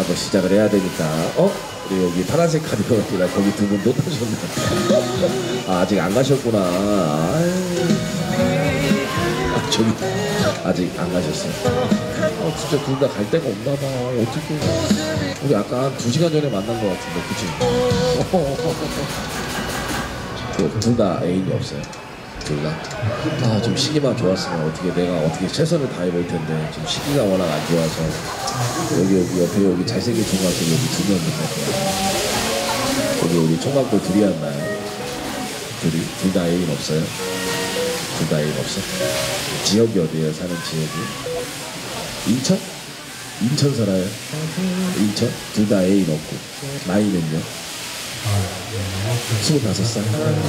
한번 시작을 해야 되니까. 우리 여기 파란색 카디건이라 거기 두 분 놓으셨네. 아, 아직 안 가셨구나. 저기 아직 안 가셨어요. 진짜 둘 다 갈 데가 없나 봐. 어떻게? 우리 아까 한 2시간 전에 만난 것 같은데, 그치? 둘 다 애인이 없어요. 둘 다. 좀 시기만 좋았으면 내가 어떻게 최선을 다해볼 텐데, 지금 시기가 워낙 안 좋아서. 여기 옆에 여기 잘생긴 총각들 여기 2명 있는 거야. 여기 우리 총각들 둘이 왔나요? 둘 다 애인 없어요? 둘 다 애인 없어? 지역이 어디에요? 사는 지역이? 인천? 인천 살아요? 인천? 둘 다 애인 없고. 나이는요? 25살.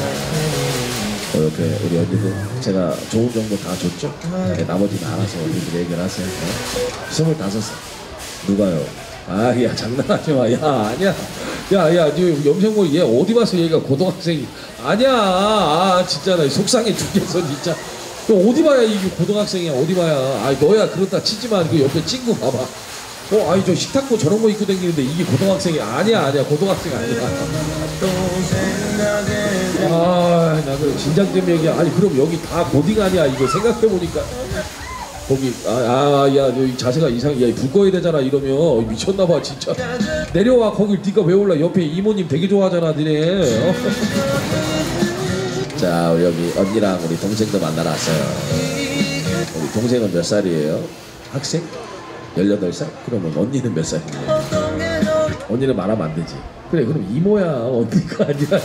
옆에 우리 언니들 제가 좋은 정보 다 줬죠? 나머지는 알아서 언니들 얘기를 하세요. 25살. 누가요? 야, 장난하지 마. 야, 아니야. 야, 염색머리 얘 어디 봐서 얘가 고등학생이. 아니야. 진짜 나 속상해 죽겠어, 진짜. 너 어디 봐야 이게 고등학생이야, 어디 봐야. 너야, 그렇다 치지만 그 옆에 친구 봐봐. 저 식탁보 저런 거 입고 다니는데 이게 고등학생이 아니야, 고등학생 아니야. 나 그 진작 좀 얘기야. 아니, 그럼 여기 다 고딩 아니야, 이거 생각해보니까. 거기, 야, 너 자세가 이상해. 야, 불 꺼야 되잖아, 이러면. 미쳤나봐, 진짜. 내려와, 거길 네가 왜 올라. 옆에 이모님 되게 좋아하잖아, 니네. 자, 우리 여기 언니랑 우리 동생도 만나러 왔어요. 우리 동생은 몇 살이에요? 학생? 18살? 그러면 언니는 몇 살이에요? 언니는 말하면 안 되지. 그래, 그럼 이모야. 언니가 아니야.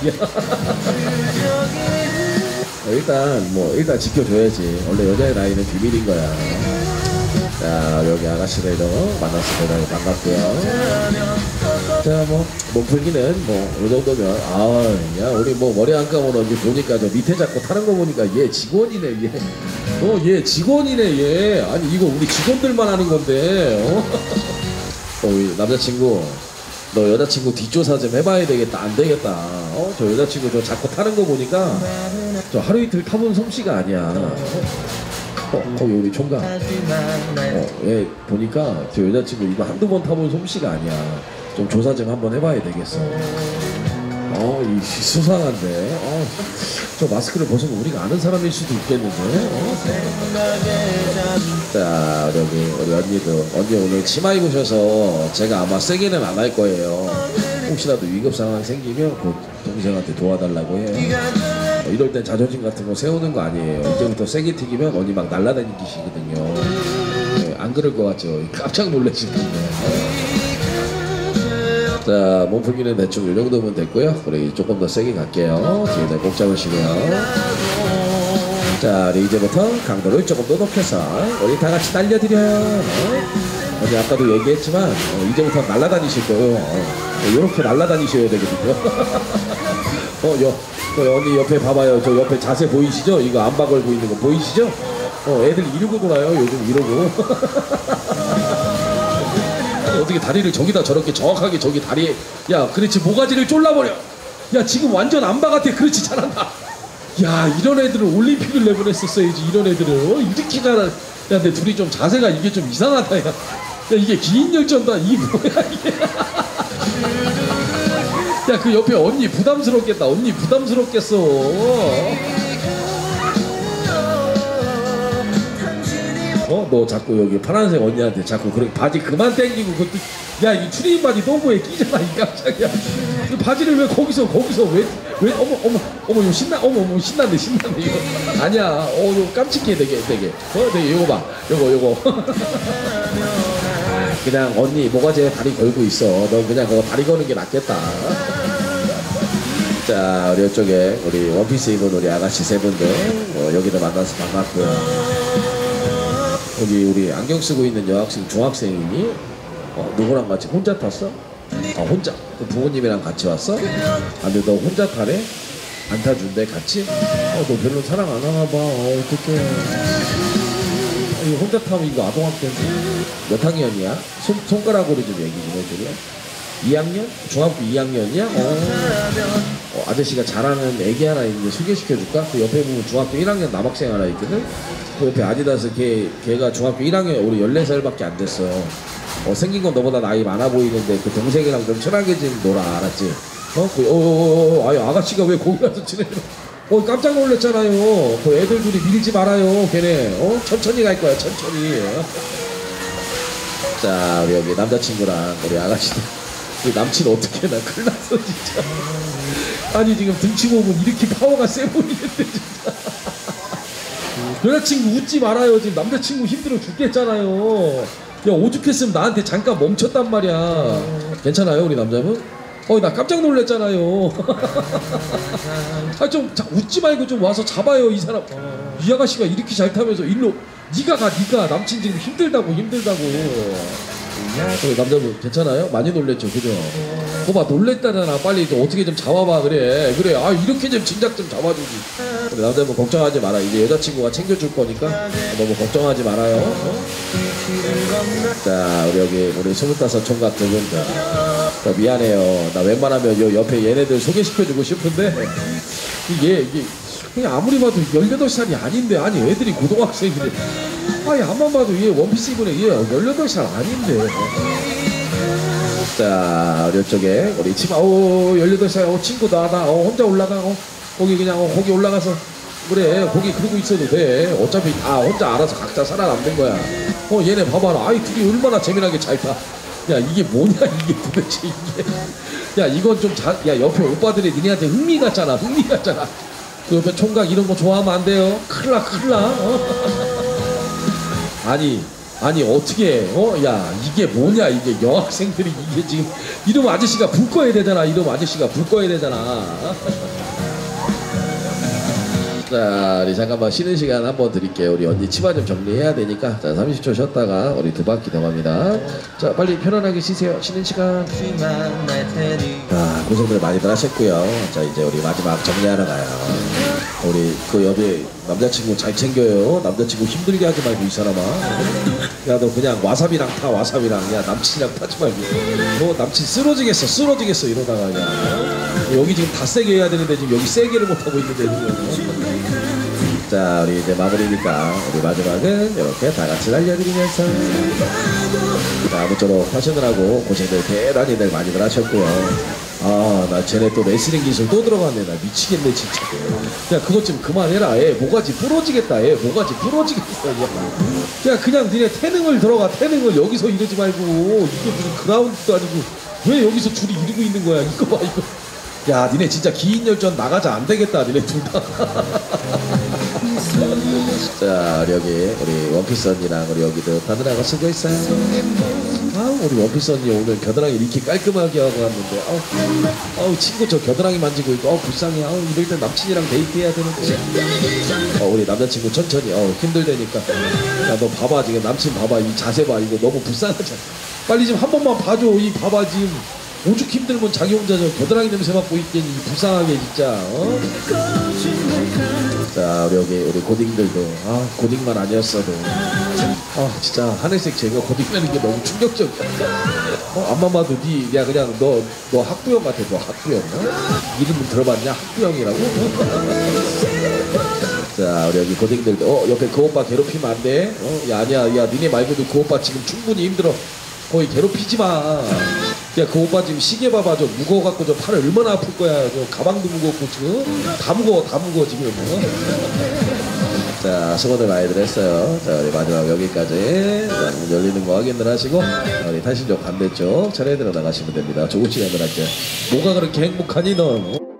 일단 지켜줘야지. 원래 여자의 나이는 비밀인 거야. 자, 여기 아가씨들도 만나서 대단히 반갑고요. 자, 몸풀기는 이 정도면, 야, 우리 머리 안 감은 언니 보니까 저 밑에 잡고 타는 거 보니까 얘 직원이네, 얘. 얘 직원이네, 얘. 아니, 이거 우리 직원들만 하는 건데, 우리 남자친구. 너 여자친구 뒷조사 좀 해봐야 되겠다. 안 되겠다. 저 여자친구 저 자꾸 타는 거 보니까 저 하루 이틀 타본 솜씨가 아니야. 거기 우리 총각. 얘 보니까 저 여자친구 이거 한두 번 타본 솜씨가 아니야. 좀 조사 좀 한번 해봐야 되겠어. 이 수상한데. 저 마스크를 벗으면 우리가 아는 사람일 수도 있겠는데. 자, 여기 우리 언니도. 언니 오늘 치마 입으셔서 제가 아마 세게는 안 할 거예요. 혹시라도 위급 상황 생기면 그 동생한테 도와달라고 해요. 이럴 땐 자존심 같은 거 세우는 거 아니에요. 이제부터 세게 튀기면 언니 막 날라다니시거든요. 안 그럴 것 같죠? 깜짝 놀라실 텐데. 자, 몸풀기는 대충 이 정도면 됐고요. 우리 조금 더 세게 갈게요. 뒤에다 꼭 잡으시고요. 자, 우리 이제부터 강도를 조금 더 높여서 우리 다 같이 날려드려요. 언니 아까도 얘기했지만 이제부터 날아다니실 거예요. 이렇게 날아다니셔야 되거든요. 언니 옆에 봐봐요. 저 옆에 자세 보이시죠? 이거 안바 걸고 있는 거 보이시죠? 애들 이러고 돌아요. 요즘 이러고. 어떻게 다리를 저기다 저렇게 정확하게 저기 다리에. 야, 그렇지, 모가지를 쫄라버려. 야, 지금 완전 안바 같아. 그렇지, 잘한다. 야, 이런 애들은 올림픽을 내보냈었어야지. 이런 애들은 이렇게 잘한. 야, 근데 둘이 좀 자세가 이게 좀 이상하다. 야, 이게 기인열전다. 이 뭐야 이게. 야, 그 옆에 언니 부담스럽겠다. 언니 부담스럽겠어. 너 자꾸 여기 파란색 언니한테 자꾸 그렇게 바지 그만 당기고 그것도. 야, 이 추리닝 바지 너무에 끼잖아, 이 깜짝이야. 그 바지를 왜 거기서 왜 어머 이거 신난데 이거. 아니야. 이거 깜찍해 되게. 되게 이거 봐. 요거. 그냥 언니 모가지에 다리 걸고 있어. 너 그냥 그거 다리 거는 게 낫겠다. 자, 우리 이쪽에 우리 원피스 입은 우리 아가씨 세 분들 여기도 만나서 반갑고요. 여기 우리 안경 쓰고 있는 여학생 중학생이니? 누구랑 같이 혼자 탔어? 혼자. 그 부모님이랑 같이 왔어? 근데 너 혼자 타래? 안 타준대 같이? 너 별로 사랑 안 하나 봐. 어떡해. 이거 혼자 타면 이거 아동학대인데. 몇 학년이야? 손가락으로 좀 얘기 좀 해줄래? 2학년? 중학교 2학년이야? 아저씨가 잘하는 애기 하나 있는데 소개시켜줄까? 그 옆에 보면 중학교 1학년 남학생 하나 있거든? 그 옆에 아디다스 걔가 중학교 1학년, 우리 14살밖에 안 됐어. 생긴 건 너보다 나이 많아 보이는데 그 동생이랑 좀 친하게 좀 놀아, 알았지? 아유, 아가씨가 왜 거기 가서 지내? 깜짝 놀랐잖아요. 그 애들 둘이 밀지 말아요, 걔네. 천천히 갈 거야, 천천히. 자, 우리 여기 남자친구랑 우리 아가씨도. 우리 남친 어떻게 해나 큰일 났어, 진짜. 아니, 지금 등치 보면 이렇게 파워가 세 보이는데, 진짜. 여자친구 웃지 말아요. 지금 남자친구 힘들어 죽겠잖아요. 야, 오죽했으면 나한테 잠깐 멈췄단 말이야. 괜찮아요, 우리 남자분? 나 깜짝 놀랐잖아요. 아, 좀 웃지 말고 좀 와서 잡아요, 이 사람. 이 아가씨가 이렇게 잘 타면서 일로 네가 가, 네가. 남친 지금 힘들다고. 우리 남자분 괜찮아요? 많이 놀랬죠, 그죠? 거봐, 놀랬다잖아. 빨리 좀 어떻게 좀 잡아봐. 그래. 아, 이렇게 좀 진작 좀 잡아주지. 우리 남자분 걱정하지 마라. 이제 여자친구가 챙겨줄 거니까 너무 걱정하지 말아요. 자, 우리 여기 우리 25 총각 두 분. 미안해요. 나 웬만하면 요 옆에 얘네들 소개시켜주고 싶은데 이게 그냥 아무리 봐도 18살이 아닌데. 아니, 애들이 고등학생이래. 아니, 앞만 봐도 얘 원피스 입은 얘 18살 아닌데. 자, 우리 이쪽에 우리 치마 18살 친구 나 혼자 올라가. 거기 그냥 거기 올라가서 그래, 거기 그러고 있어도 돼. 어차피 혼자 알아서 각자 살아남는 거야. 얘네 봐봐라. 아이, 둘이 얼마나 재미나게 잘 타. 야, 이게 뭐냐, 이게 도대체 이게. 야, 이건 좀 야, 옆에 오빠들이 니네한테 흥미 같잖아. 그 옆에 총각 이런 거 좋아하면 안 돼요. 큰일 나. 아니, 어떻게, 야, 이게 뭐냐, 이게 여학생들이 이게 지금, 이러면 아저씨가 불 꺼야 되잖아. 자, 우리 잠깐만 쉬는 시간 한번 드릴게요. 우리 언니 치마 좀 정리해야 되니까. 자, 30초 쉬었다가 우리 두 바퀴 더 갑니다. 자, 빨리 편안하게 쉬세요. 쉬는 시간. 자, 고생들 많이들 하셨고요. 자, 이제 우리 마지막 정리하러 가요. 우리 그 옆에 남자친구 잘 챙겨요. 남자친구 힘들게 하지 말고, 이 사람아. 야, 너 그냥 와사비랑 타, 와사비랑. 야, 남친이랑 타지 말고. 너 남친 쓰러지겠어 이러다가. 그냥 여기 지금 다 세게 해야 되는데 지금 여기 세게를 못하고 있는데 지금. 자, 우리 이제 마무리니까 우리 마지막은 이렇게 다 같이 날려드리면서. 자, 아무쪼록 하시느라고 고생들 대단히들 많이들 하셨고요. 나 쟤네 또 레슬링 기술 또 들어갔네. 나 미치겠네, 진짜. 야, 그것 좀 그만해라. 모가지 부러지겠다. 야, 그냥 니네 태능을 들어가. 태능을 여기서 이러지 말고. 이게 무슨 그라운드도 아니고 왜 여기서 줄이 이러고 있는 거야. 이거 봐, 이거. 야, 니네 진짜 기인열전 나가자. 안 되겠다, 니네 둘 다. 자, 여기 우리 원피스 언니랑 우리 여기도 다들하고 수고했어요. 우리 원피스 언니 오늘 겨드랑이 이렇게 깔끔하게 하고 왔는데 친구 저 겨드랑이 만지고 있고 불쌍해. 이럴 땐 남친이랑 데이트해야 되는데. 우리 남자친구 천천히 힘들다니까. 야, 너 봐봐, 지금 남친 봐봐, 이 자세 봐. 이거 너무 불쌍하잖아. 빨리 좀 한 번만 봐줘. 이 봐봐, 지금 오죽 힘들면 자기 혼자 저 겨드랑이 냄새 맡고 있겠니. 불쌍하게 진짜. 자, 우리 고딩들도 고딩만 아니었어도 진짜 하늘색 제가 고딩이라는 게 너무 충격적이야. 앞만 봐도 야, 그냥 너 학부형 같아. 너 학부형. 이름 들어봤냐? 학부형이라고. 자, 우리 여기 고딩들도 옆에 그 오빠 괴롭히면 안 돼. 야, 아니야. 야, 니네 말고도 그 오빠 지금 충분히 힘들어. 거의 괴롭히지 마. 야, 그 오빠 지금 시계 봐봐. 저 무거워갖고 저 팔 얼마나 아플 거야. 저 가방도 무겁고 지금 다 무거워 지금. 자, 수고들 많이들 했어요. 자, 우리 마지막 여기까지. 자, 문 열리는 거 확인들 하시고 우리 탈신족 반대쪽 차례 들어 나가시면 됩니다. 좋은 시간들 할게요. 뭐가 그렇게 행복하니 너?